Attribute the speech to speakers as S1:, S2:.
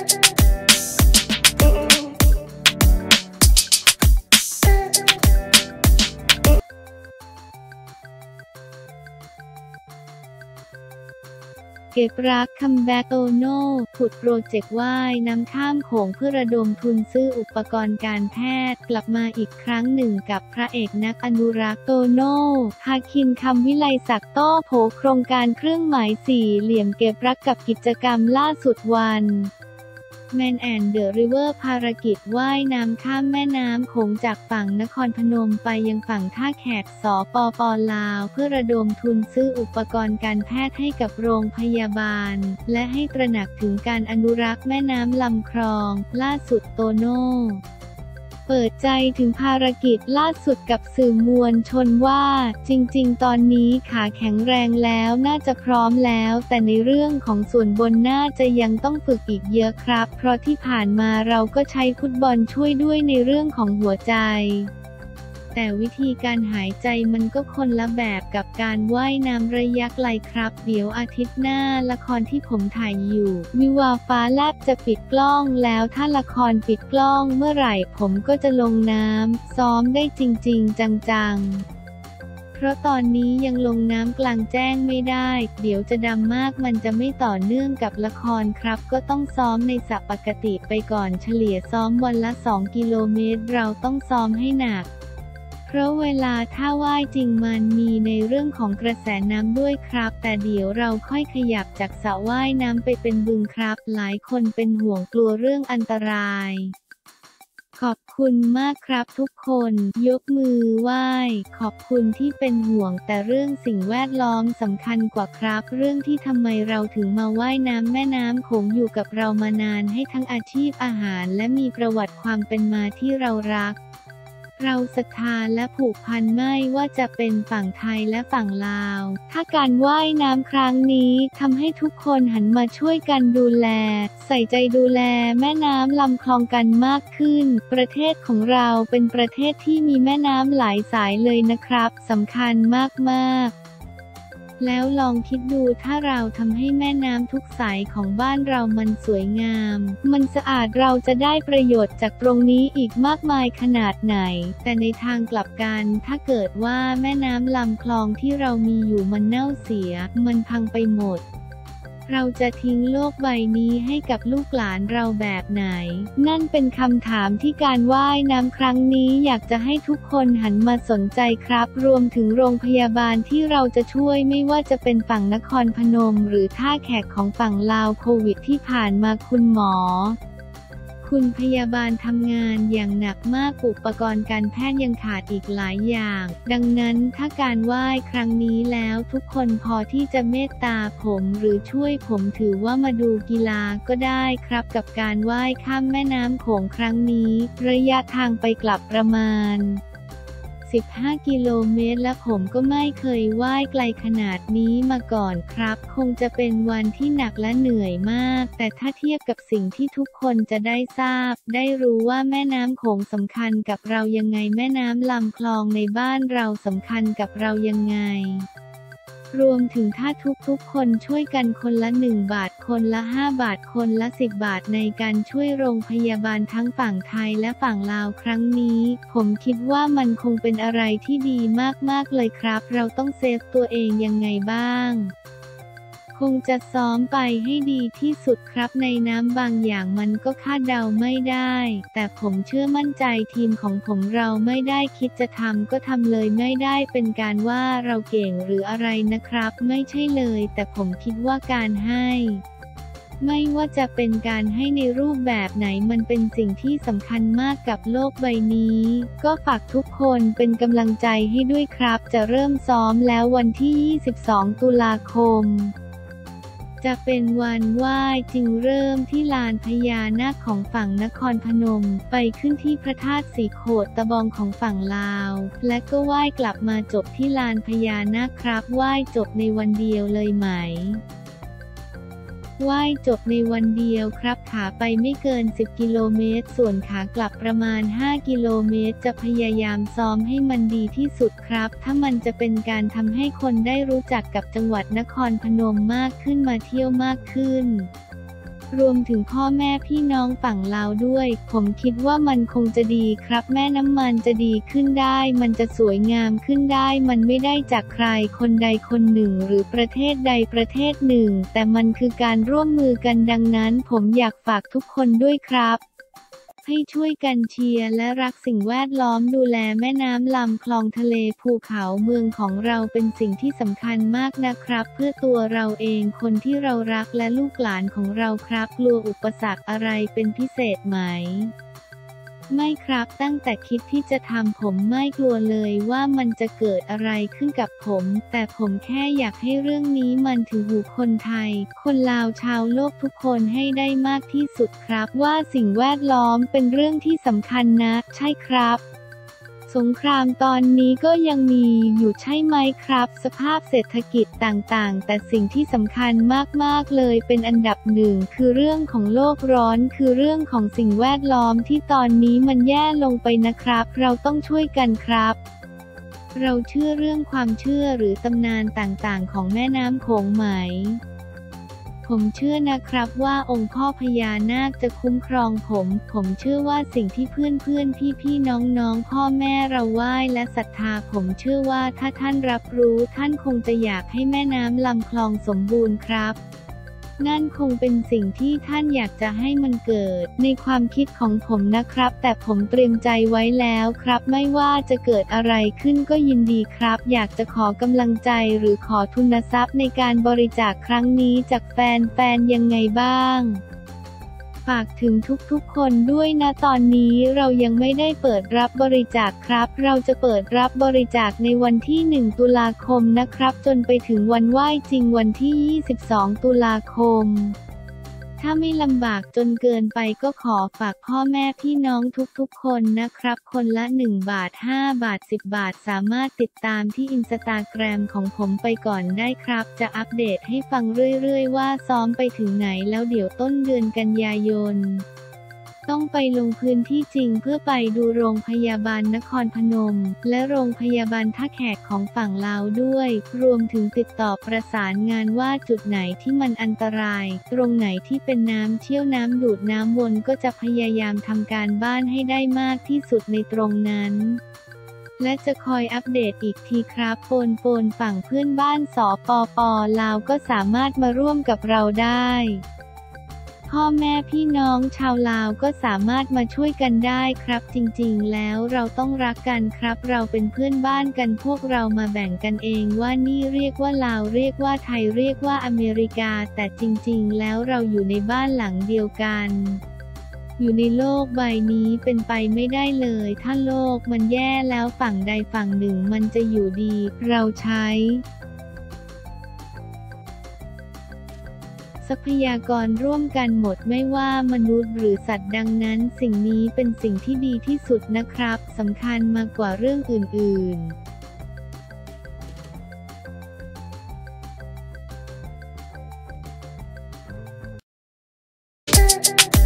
S1: เก็บรักคัมแบ็กโตโน่ผุดโปรเจกต์ว่ายน้ำข้ามโขงเพื่อระดมทุนซื้ออุปกรณ์การแพทย์กลับมาอีกครั้งหนึ่งกับพระเอกนักอนุรักษ์โตโน่ภาคินคำวิไลศักดิ์โต้โผโครงการเครื่องหมายสี่เหลี่ยมเก็บรักกับกิจกรรมล่าสุดวันแมนแอนด์เดอะริเวอร์ภารกิจว่ายน้ำข้ามแม่น้ำโขงจากฝั่งนครพนมไปยังฝั่งท่าแขกสปป.ลาวเพื่อระดมทุนซื้ออุปกรณ์การแพทย์ให้กับโรงพยาบาลและให้ตระหนักถึงการอนุรักษ์แม่น้ำลำคลองล่าสุดโตโน่เปิดใจถึงภารกิจล่าสุดกับสื่อมวลชนว่าจริงๆตอนนี้ขาแข็งแรงแล้วน่าจะพร้อมแล้วแต่ในเรื่องของส่วนบนน่าจะยังต้องฝึกอีกเยอะครับเพราะที่ผ่านมาเราก็ใช้ฟุตบอลช่วยด้วยในเรื่องของหัวใจแต่วิธีการหายใจมันก็คนละแบบกับการว่ายน้ำระยะไกลครับเดี๋ยวอาทิตย์หน้าละครที่ผมถ่ายอยู่วิวาฟ้าแลบจะปิดกล้องแล้วถ้าละครปิดกล้องเมื่อไหร่ผมก็จะลงน้ำซ้อมได้จริงๆจังๆเพราะตอนนี้ยังลงน้ำกลางแจ้งไม่ได้เดี๋ยวจะดำมากมันจะไม่ต่อเนื่องกับละครครับก็ต้องซ้อมในสระปกติไปก่อนเฉลี่ยซ้อมวันละ2 กิโลเมตรเราต้องซ้อมให้หนักเพราะเวลาถ้าว่ายจริงมันมีในเรื่องของกระแสน้ำด้วยครับแต่เดี๋ยวเราค่อยขยับจากสระว่ายน้ำไปเป็นบึงครับหลายคนเป็นห่วงกลัวเรื่องอันตรายขอบคุณมากครับทุกคนยกมือไหว้ขอบคุณที่เป็นห่วงแต่เรื่องสิ่งแวดล้อมสำคัญกว่าครับเรื่องที่ทำไมเราถึงมาว่ายน้ำแม่น้ำโขงอยู่กับเรามานานให้ทั้งอาชีพอาหารและมีประวัติความเป็นมาที่เรารักเราศรัทธาและผูกพันไม่ว่าจะเป็นฝั่งไทยและฝั่งลาวถ้าการว่ายน้ำครั้งนี้ทำให้ทุกคนหันมาช่วยกันดูแลใส่ใจดูแลแม่น้ำลำคลองกันมากขึ้นประเทศของเราเป็นประเทศที่มีแม่น้ำหลายสายเลยนะครับสำคัญมากๆแล้วลองคิดดูถ้าเราทำให้แม่น้ำทุกสายของบ้านเรามันสวยงามมันสะอาดเราจะได้ประโยชน์จากตรงนี้อีกมากมายขนาดไหนแต่ในทางกลับกันถ้าเกิดว่าแม่น้ำลำคลองที่เรามีอยู่มันเน่าเสียมันพังไปหมดเราจะทิ้งโลกใบนี้ให้กับลูกหลานเราแบบไหนนั่นเป็นคำถามที่การว่ายน้ำครั้งนี้อยากจะให้ทุกคนหันมาสนใจครับรวมถึงโรงพยาบาลที่เราจะช่วยไม่ว่าจะเป็นฝั่งนครพนมหรือท่าแขกของฝั่งลาวโควิดที่ผ่านมาคุณหมอคุณพยาบาลทำงานอย่างหนักมากอุปกรณ์การแพทย์ยังขาดอีกหลายอย่างดังนั้นถ้าการไหว้ครั้งนี้แล้วทุกคนพอที่จะเมตตาผมหรือช่วยผมถือว่ามาดูกีฬาก็ได้ครับกับการไหว้ข้ามแม่น้ำโขงครั้งนี้ระยะทางไปกลับประมาณ15 กิโลเมตรและผมก็ไม่เคยว่ายไกลขนาดนี้มาก่อนครับคงจะเป็นวันที่หนักและเหนื่อยมากแต่ถ้าเทียบกับสิ่งที่ทุกคนจะได้ทราบได้รู้ว่าแม่น้ำโขงสำคัญกับเรายังไงแม่น้ำลำคลองในบ้านเราสำคัญกับเรายังไงรวมถึงถ้าทุกคนช่วยกันคนละ1 บาทคนละ5 บาทคนละ10 บาทในการช่วยโรงพยาบาลทั้งฝั่งไทยและฝั่งลาวครั้งนี้ผมคิดว่ามันคงเป็นอะไรที่ดีมากๆเลยครับเราต้องเซฟตัวเองยังไงบ้างคงจะซ้อมไปให้ดีที่สุดครับในน้ำบางอย่างมันก็คาดเดาไม่ได้แต่ผมเชื่อมั่นใจทีมของผมเราไม่ได้คิดจะทำก็ทำเลยไม่ได้เป็นการว่าเราเก่งหรืออะไรนะครับไม่ใช่เลยแต่ผมคิดว่าการให้ไม่ว่าจะเป็นการให้ในรูปแบบไหนมันเป็นสิ่งที่สำคัญมากกับโลกใบนี้ก็ฝากทุกคนเป็นกำลังใจให้ด้วยครับจะเริ่มซ้อมแล้ววันที่22 ตุลาคมจะเป็นวันไหว้จริงเริ่มที่ลานพญานาคของฝั่งนครพนมไปขึ้นที่พระธาตุสีโขดตะบองของฝั่งลาวและก็ไหว้กลับมาจบที่ลานพญานาคครับไหว้จบในวันเดียวเลยไหมไหว้จบในวันเดียวครับขาไปไม่เกิน10 กิโลเมตรส่วนขากลับประมาณ5 กิโลเมตรจะพยายามซ้อมให้มันดีที่สุดครับถ้ามันจะเป็นการทำให้คนได้รู้จักกับจังหวัดนครพนมมากขึ้นมาเที่ยวมากขึ้นรวมถึงพ่อแม่พี่น้องฝั่งลาวด้วยผมคิดว่ามันคงจะดีครับแม่น้ำมันจะดีขึ้นได้มันจะสวยงามขึ้นได้มันไม่ได้จากใครคนใดคนหนึ่งหรือประเทศใดประเทศหนึ่งแต่มันคือการร่วมมือกันดังนั้นผมอยากฝากทุกคนด้วยครับให้ช่วยกันเชียร์และรักสิ่งแวดล้อมดูแลแม่น้ำลำคลองทะเลภูเขาเมืองของเราเป็นสิ่งที่สำคัญมากนะครับเพื่อตัวเราเองคนที่เรารักและลูกหลานของเราครับกลัวอุปสรรคอะไรเป็นพิเศษไหมไม่ครับตั้งแต่คิดที่จะทำผมไม่กลัวเลยว่ามันจะเกิดอะไรขึ้นกับผมแต่ผมแค่อยากให้เรื่องนี้มันถึงหูคนไทยคนลาวชาวโลกทุกคนให้ได้มากที่สุดครับว่าสิ่งแวดล้อมเป็นเรื่องที่สำคัญนะใช่ครับสงครามตอนนี้ก็ยังมีอยู่ใช่ไหมครับสภาพเศรษฐกิจต่างๆแต่สิ่งที่สำคัญมากๆเลยเป็นอันดับหนึ่งคือเรื่องของโลกร้อนคือเรื่องของสิ่งแวดล้อมที่ตอนนี้มันแย่ลงไปนะครับเราต้องช่วยกันครับเราเชื่อเรื่องความเชื่อหรือตำนานต่างๆของแม่น้ำโขงไหมผมเชื่อนะครับว่าองค์พ่อพญานาคจะคุ้มครองผมเชื่อว่าสิ่งที่เพื่อนพี่น้องพ่อแม่เราไหว้และศรัทธาผมเชื่อว่าถ้าท่านรับรู้ท่านคงจะอยากให้แม่น้ำลำคลองสมบูรณ์ครับนั่นคงเป็นสิ่งที่ท่านอยากจะให้มันเกิดในความคิดของผมนะครับแต่ผมเตรียมใจไว้แล้วครับไม่ว่าจะเกิดอะไรขึ้นก็ยินดีครับอยากจะขอกำลังใจหรือขอทุนทรัพย์ในการบริจาคครั้งนี้จากแฟนยังไงบ้างฝากถึงทุกๆคนด้วยนะตอนนี้เรายังไม่ได้เปิดรับบริจาคครับเราจะเปิดรับบริจาคในวันที่ 1 ตุลาคมนะครับจนไปถึงวันไหว้จริงวันที่ 22 ตุลาคมถ้าไม่ลำบากจนเกินไปก็ขอฝากพ่อแม่พี่น้องทุกๆคนนะครับคนละ1 บาท5 บาท10 บาทสามารถติดตามที่ Instagram ของผมไปก่อนได้ครับจะอัปเดตให้ฟังเรื่อยๆว่าซ้อมไปถึงไหนแล้วเดี๋ยวต้นเดือนกันยายนต้องไปลงพื้นที่จริงเพื่อไปดูโรงพยาบาลนครพนมและโรงพยาบาลท่าแขกของฝั่งลาวด้วยรวมถึงติดต่อประสานงานว่าจุดไหนที่มันอันตรายตรงไหนที่เป็นน้ำเชี่ยวน้ำดูดน้ำวนก็จะพยายามทำการบ้านให้ได้มากที่สุดในตรงนั้นและจะคอยอัปเดตอีกทีครับโปนฝั่งเพื่อนบ้านสปป.ลาวก็สามารถมาร่วมกับเราได้พ่อแม่พี่น้องชาวลาวก็สามารถมาช่วยกันได้ครับจริงๆแล้วเราต้องรักกันครับเราเป็นเพื่อนบ้านกันพวกเรามาแบ่งกันเองว่านี่เรียกว่าลาวเรียกว่าไทยเรียกว่าอเมริกาแต่จริงๆแล้วเราอยู่ในบ้านหลังเดียวกันอยู่ในโลกใบนี้เป็นไปไม่ได้เลยถ้าโลกมันแย่แล้วฝั่งใดฝั่งหนึ่งมันจะอยู่ดีเราใช้ทรัพยากรร่วมกันหมดไม่ว่ามนุษย์หรือสัตว์ดังนั้นสิ่งนี้เป็นสิ่งที่ดีที่สุดนะครับสำคัญมากกว่าเรื่องอื่นๆ